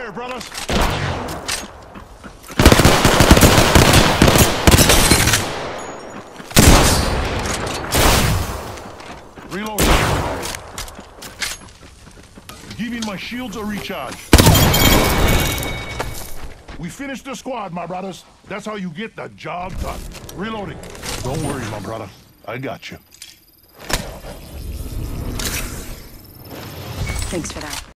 fire, brothers! Reloading. Giving my shields a recharge. We finished the squad, my brothers. That's how you get the job done. Reloading. Don't worry, my brother. I got you. Thanks for that.